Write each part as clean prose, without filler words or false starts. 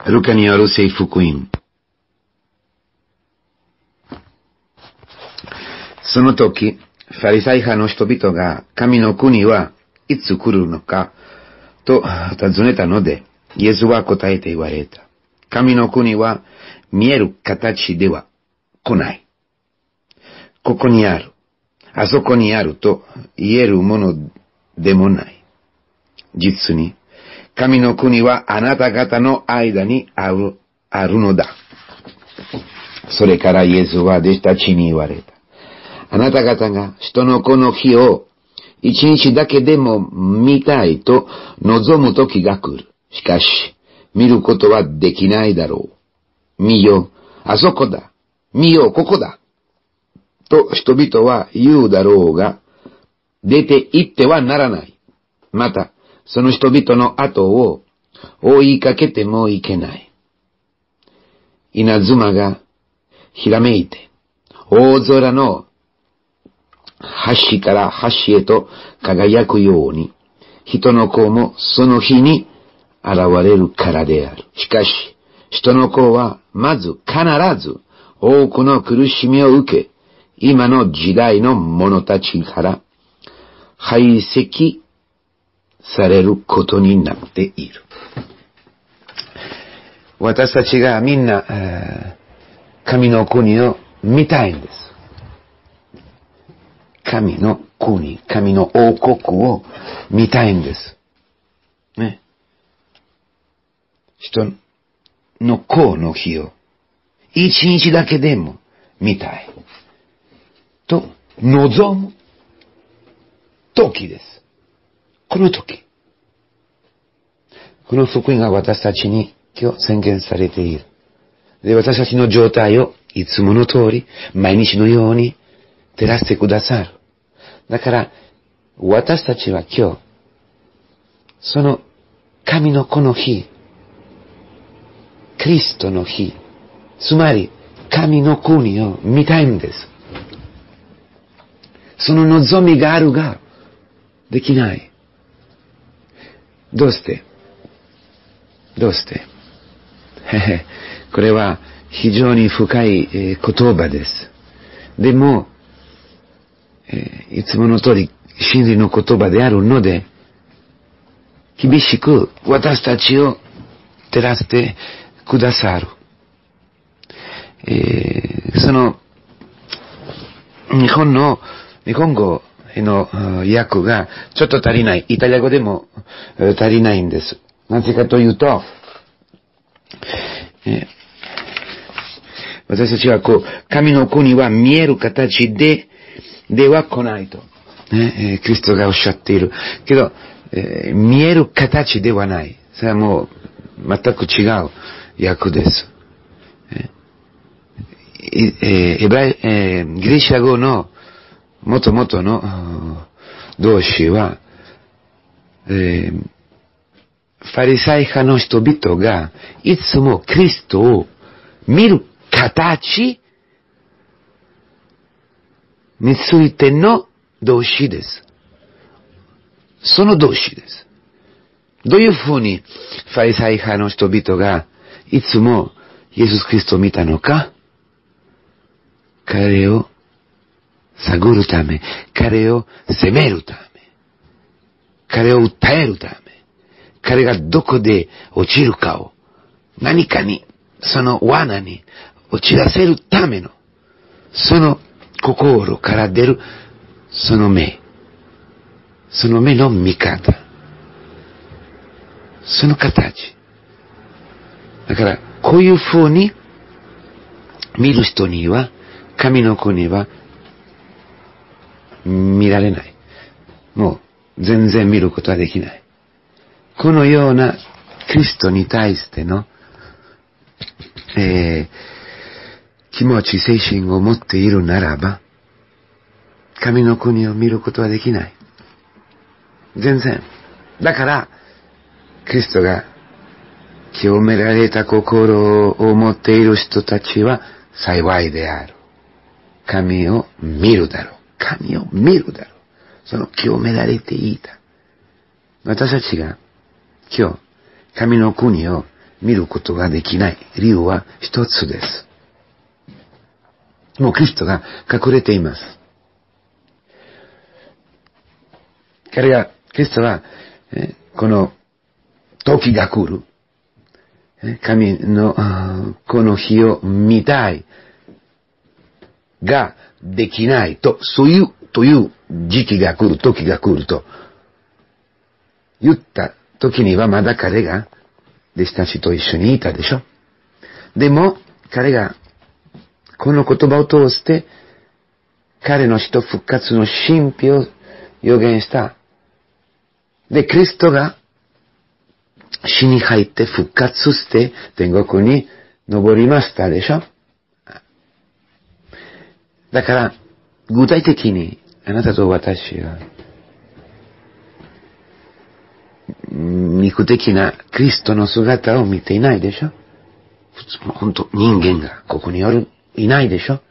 ルカによる聖福音。その時、ファリサイ派の人々が神の国はいつ来るのかと尋ねたので、イエスは答えて言われた。神の国は見える形では来ない。ここにある、あそこにあると言えるものでもない。実に、神の国はあなた方の間にあるのだ。それからイエスは弟子たちに言われた。あなた方が人の子の日を一日だけでも見たいと望む時が来る。しかし、見ることはできないだろう。見よ、あそこだ。見よ、ここだ。と人々は言うだろうが、出て行ってはならない。また、その人々の後を追いかけてもいけない。稲妻がひらめいて、大空の端から端へと輝くように、人の子もその日に現れるからである。しかし、人の子はまず必ず多くの苦しみを受け、今の時代の者たちから排斥されることになっている。私たちがみんな、神の国を見たいんです。神の国、神の王国を見たいんです。ね。人の子の日を一日だけでも見たい。と望む時です。この時。この福音が私たちに今日宣言されている。で、私たちの状態をいつもの通り、毎日のように照らしてくださる。だから、私たちは今日、その神の子の日、キリストの日、つまり神の国を見たいんです。その望みがあるが、できない。どうしてこれは非常に深い言葉です。でも、いつもの通り真理の言葉であるので、厳しく私たちを照らしてくださる。その、日本語の訳がちょっと足りない。イタリア語でも足りないんです。なぜかというと、私たちは神の国は見える形では来ないと、ね、キリストがおっしゃっている。けど、見える形ではない。それはもう全く違う訳です。ギリシャ語の元々の動詞は、ファリサイ派の人々がいつもキリストを見る形についての動詞です。その動詞です。どういうふうにファリサイ派の人々がいつもイエス・キリストを見たのか、彼を探るため、彼を責めるため、彼を訴えるため、彼がどこで落ちるかを何かに、その罠に落ち出せるための、その心から出るその目の見方、その形。だからこういう風に見る人には神の国は見られない。もう全然見ることはできない。このようなキリストに対しての、気持ち、精神を持っているならば、神の国を見ることはできない。全然。だから、キリストが清められた心を持っている人たちは幸いである。神を見るだろう。神を見るだろう。その清められていた。私たちが今日、神の国を見ることができない理由は一つです。もうキリストが隠れています。キリストは、この時が来る。神のこの日を見たいができないという時期が来る、時が来ると言った時にはまだ彼が弟子たちと一緒にいたでしょ。でも彼がこの言葉を通して彼の死と復活の神秘を予言した。で、キリストが死に入って復活して天国に登りましたでしょ。だから、具体的にあなたと私は、肉的なキリストの姿を見ていないでしょ。普通の本当人間がここにいないでしょ。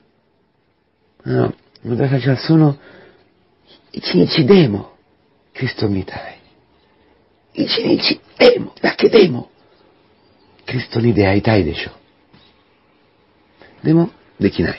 私たちはその一日でもキリストみたい。一日でも、だけでも、キリストに出会いたいでしょう。でも、できない。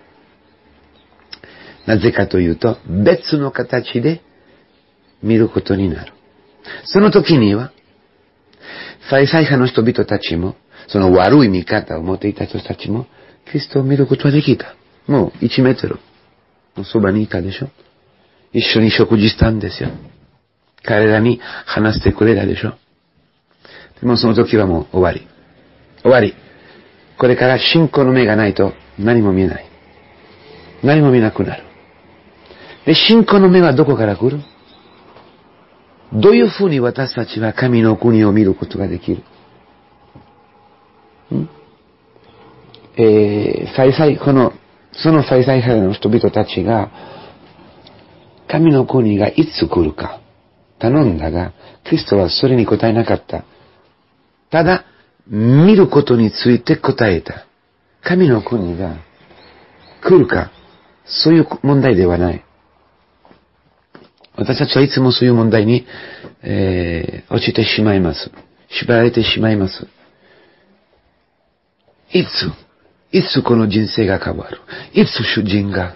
なぜかというと、別の形で見ることになる。その時には、ファリサイ派の人々たちも、その悪い見方を持っていた人たちも、キリストを見ることができた。もう1メートルのそばにいたでしょ。一緒に食事したんですよ。彼らに話してくれたでしょ。でもその時はもう終わり。終わり。これから信仰の目がないと何も見えない。何も見なくなる。で、信仰の目はどこから来る？どういうふうに私たちは神の国を見ることができる？そのファリサイ派の人々たちが、神の国がいつ来るか頼んだが、キリストはそれに答えなかった。ただ、見ることについて答えた。神の国が来るか、そういう問題ではない。私たちはいつもそういう問題に、落ちてしまいます。縛られてしまいます。いつこの人生が変わる？いつ主人が、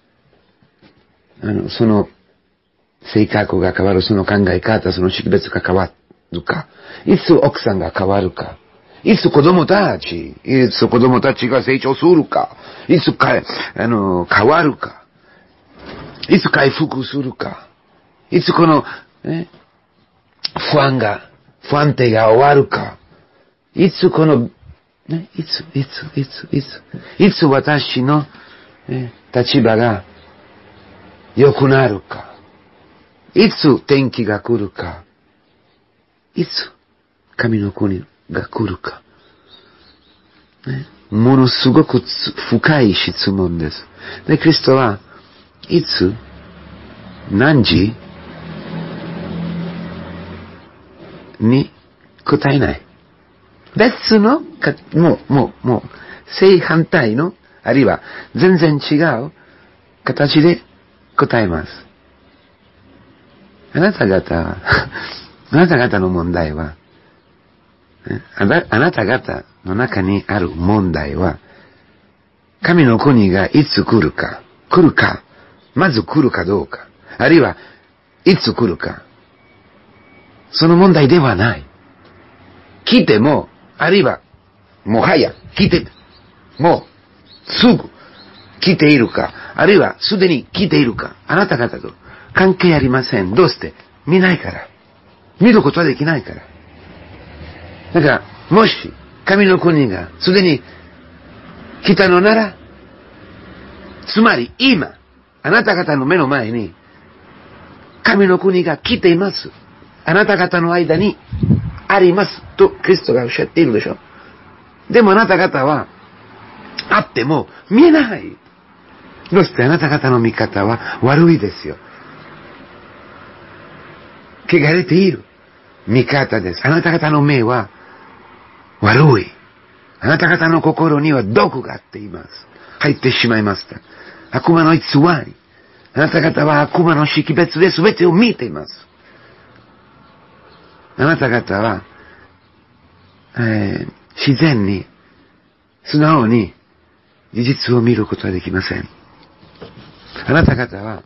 その性格が変わる、その考え方、その識別が変わるか？いつ奥さんが変わるか？いつ子供たちが成長するか？いつ変わるか？いつ回復するか？いつこの、不安定が終わるか？いつこの、いつ私の、立場が良くなるか？いつ天気が来るか？いつ神の国が来るか？ものすごく深い質問です。で、キリストはいつ、何時に答えない。別の、もう、正反対の、あるいは全然違う形で答えます。あなた方の問題は、あなた方の中にある問題は、神の国がいつ来るか、まず来るかどうか、あるいは、いつ来るか、その問題ではない。来ても、あるいは、もはや、もう、すぐ、来ているか、あるいは、すでに来ているか、あなた方と関係ありません。どうして？見ないから。見ることはできないから。だから、もし、神の国がすでに来たのなら、つまり今、あなた方の目の前に、神の国が来ています。あなた方の間にあります。と、キリストがおっしゃっているでしょ。でもあなた方は、あっても見えない。どうしてあなた方の見方は悪いですよ。汚れている見方です。あなた方の目は悪い。あなた方の心には毒があっています。入ってしまいました。悪魔の偽り。あなた方は悪魔の識別で全てを見ています。あなた方は自然に、素直に事実を見ることはできません。あなた方は、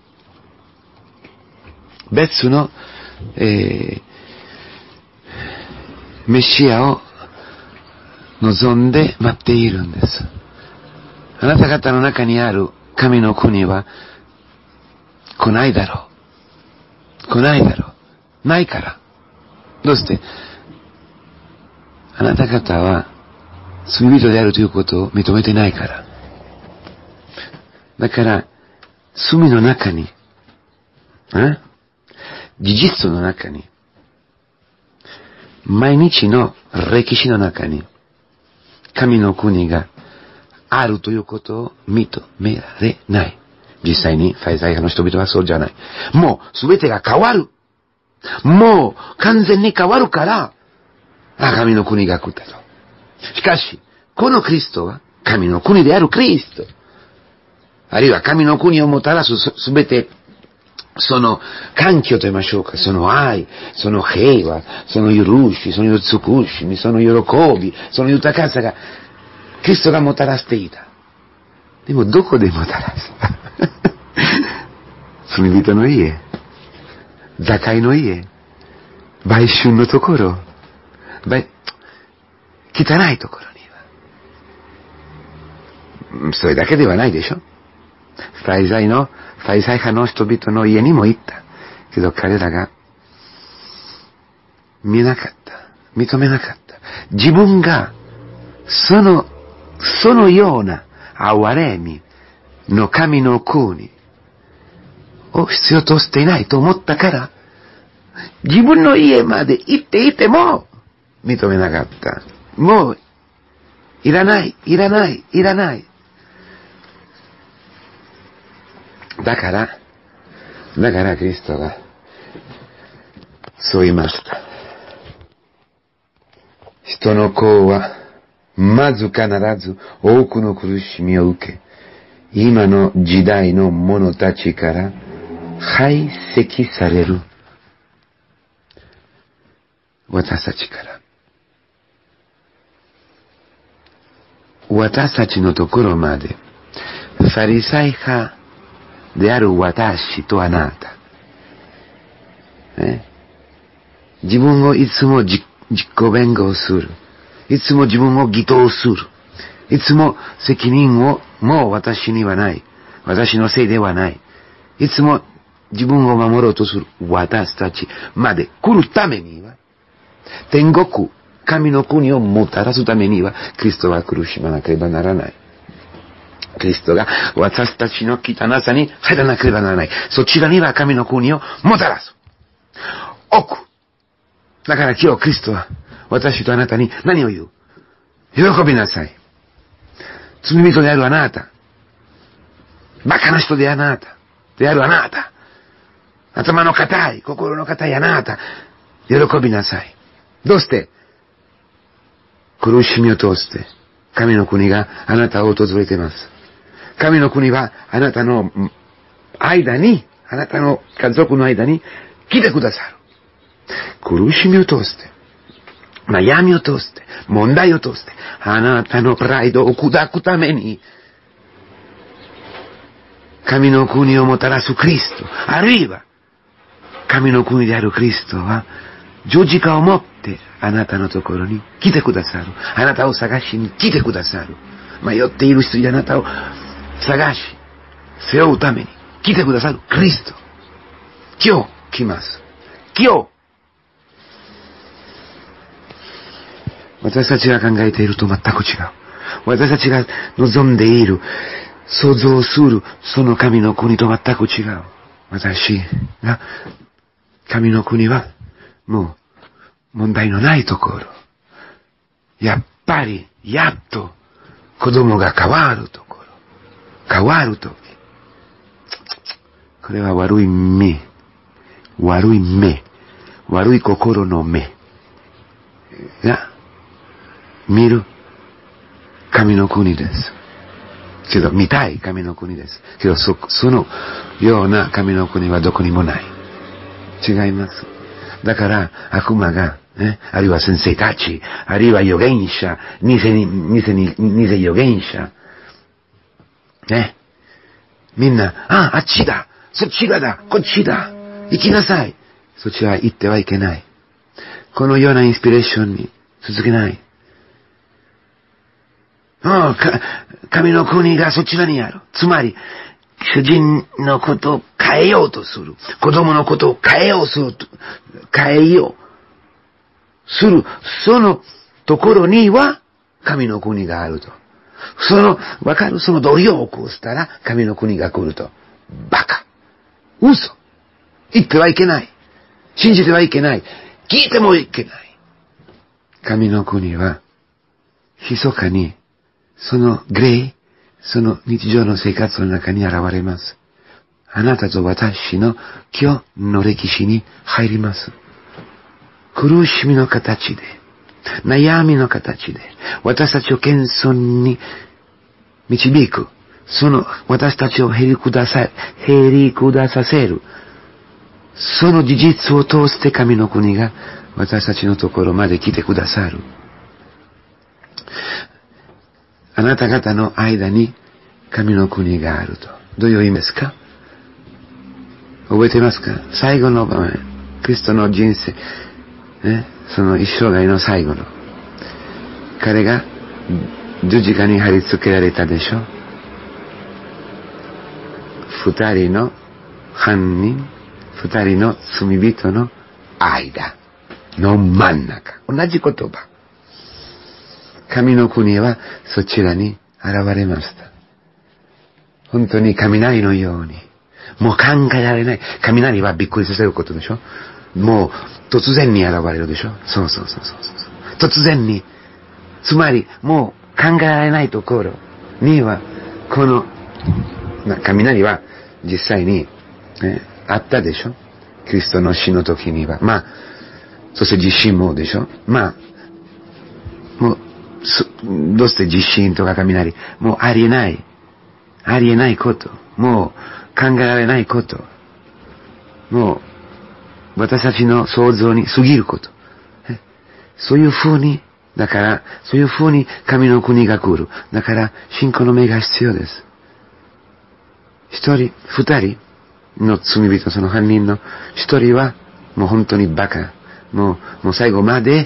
別の、メシアを望んで待っているんです。あなた方の中にある神の国は来ないだろう。来ないだろう。ないから。どうして？あなた方は罪人であるということを認めてないから。だから、罪の中に、事実の中に、毎日の歴史の中に、神の国があるということを認められない。実際に、ファリサイ派の人々はそうじゃない。もう、すべてが変わる。もう、完全に変わるから、神の国が来たと。しかし、このクリストは、神の国であるクリスト。あるいは神の国をもたらすすべて、その環境と言いましょうか、その愛、その平和、その許し、その慈しみ、その喜び、その豊かさが、クリストがもたらしていた。でもどこでもたらす罪人の家、座界の家、売春のところ、汚いところには。それだけではないでしょ。ファリサイ派の人々の家にも行った。けど彼らが見なかった。認めなかった。自分がそのような憐れみの神の国を必要としていないと思ったから、自分の家まで行っていても認めなかった。もう、いらない。だからキリストがそう言いました。人の子はまず必ず多くの苦しみを受け、今の時代の者たちから排斥される。私たちから。私たちのところまで、ファリサイ派である私とあなた。自分をいつも自己弁護する。いつも自分を義答する。いつも責任をもう私にはない。私のせいではない。いつも自分を守ろうとする私たちまで来るためには、天国、神の国をもたらすためには、キリストは苦しまなければならない。キリストが私たちの汚さに入らなければならない。そちらには神の国をもたらす。奥。だから今日キリストは私とあなたに何を言う？喜びなさい。罪人であるあなた。馬鹿な人であるあなた。頭の固い、心の固いあなた。喜びなさい。どうして？苦しみを通して神の国があなたを訪れています。神の国はあなたの間に、あなたの家族の間に来てくださる。苦しみを通して、悩みを通して、問題を通して、あなたのプライドを砕くために、神の国をもたらすクリスト、あるいは、神の国であるクリストは、十字架を持ってあなたのところに来てくださる。あなたを探しに来てくださる。迷っている人にあなたを探し、背負うために来てくださるクリスト。今日来ます。今日。私たちが考えていると全く違う。私たちが望んでいる、想像するその神の国と全く違う。私が、神の国はもう問題のないところ。やっぱり、やっと子供が変わるところ。変わるとき。これは悪い目。悪い心の目。が、見る神の国です。けど、見たい神の国です。けど、そのような神の国はどこにもない。違います。だから、悪魔があるいは先生たち、あるいは預言者、偽預言者。みんな、あっちだ、そっちがだ、こっちだ、行きなさい。そっちは行ってはいけない。このようなインスピレーションに続けない。神の国がそちらにある。つまり、主人のことを変えようとする。子供のことを変えようする。そのところには、神の国があると。わかるその努力をしたら、神の国が来ると。バカ。嘘。言ってはいけない。信じてはいけない。聞いてもいけない。神の国は、密かに、その日常の生活の中に現れます。あなたと私の今日の歴史に入ります。苦しみの形で、悩みの形で、私たちを謙遜に導く、私たちをへりくださせる、その事実を通して神の国が私たちのところまで来てくださる。あなた方の間に神の国があると。どういう意味ですか？覚えてますか？最後の場面、クリストの人生、その一生涯の最後の。彼が十字架に貼り付けられたでしょ。二人の犯人、二人の罪人の間の真ん中。同じ言葉。神の国はそちらに現れました。本当に雷のように。もう考えられない。雷はびっくりさせることでしょ。もう突然に現れるでしょ。そう。突然に。つまりもう考えられないところには、この雷は実際に、あったでしょ。キリストの死の時には。そして地震もでしょ。もうどうして地震とか雷、もうありえないこと、もう考えられないこと、もう私たちの想像に過ぎること。そういう風に神の国が来る。だから信仰の目が必要です。一人、二人の罪人、その犯人の一人はもう本当にバカ。もう最後まで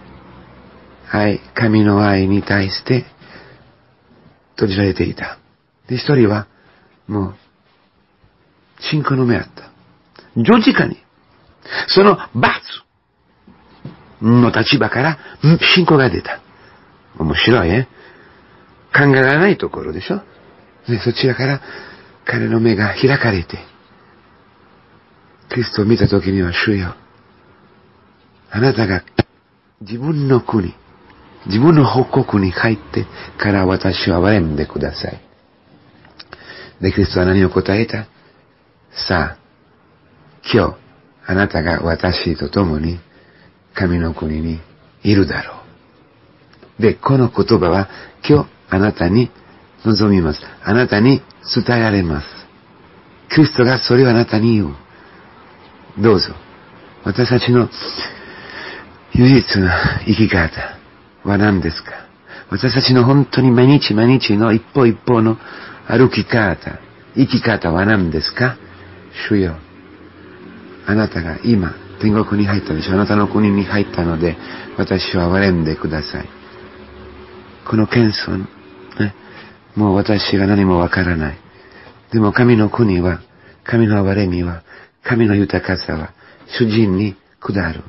神の愛に対して閉じられていた。で、一人はもう信仰の目あった。十字架にその罰の立場から信仰が出た。面白い考えられないところでしょ。で、そちらから彼の目が開かれて、キリストを見たときには、主よ、あなたが自分の国、自分の報国に入ってから私を憐れんでください。で、キリストは何を答えた？さあ、今日、あなたが私と共に神の国にいるだろう。で、この言葉は今日あなたに望みます。あなたに伝えられます。キリストがそれをあなたに言う。どうぞ。私たちの唯一の生き方は何ですか？私たちの本当に毎日の一歩一歩の歩き方、生き方は何ですか？主よ、あなたが今天国に入ったでしょ。あなたの国に入ったので、私を憐れんでください。この謙遜、もう私が何もわからない。でも神の国は、神の憐れみは、神の豊かさは、主人に下る。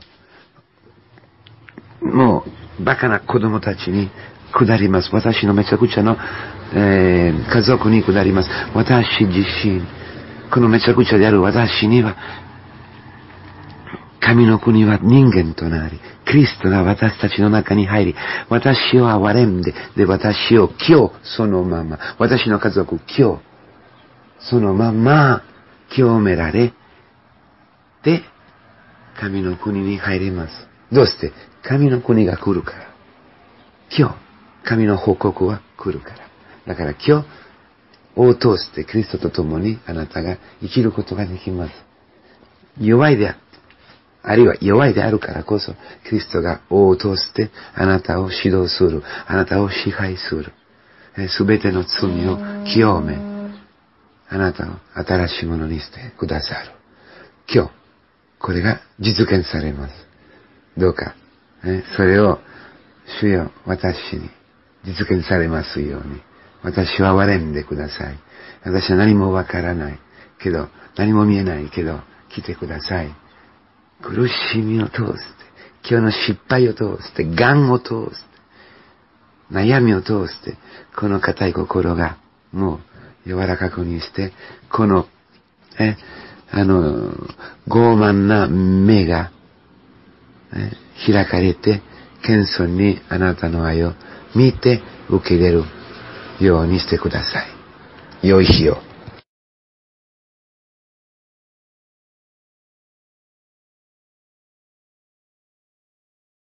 もう、バカな子供たちに下ります。私のめちゃくちゃの、家族に下ります。私自身、このめちゃくちゃである私には、神の国は人間となり、キリストが私たちの中に入り、私を憐れんで、私を今日そのまま、私の家族今日そのまま清められて、神の国に入ります。どうして？神の国が来るから。今日、神の報告は来るから。だから今日、を通してキリストと共にあなたが生きることができます。弱いであって、 あるいは弱いであるからこそ、キリストが王を通してあなたを指導する、あなたを支配する。すべての罪を清め、あなたを新しいものにしてくださる。今日、これが実現されます。どうか、それを、主よ、私に実現されますように。私は憐れんでください。私は何もわからないけど、何も見えないけど、来てください。苦しみを通して、今日の失敗を通して、癌を通して、悩みを通して、この固い心がもう柔らかくにして、この、傲慢な目が、開かれて、謙遜にあなたの愛を見て受け入れるようにしてください。良い日を。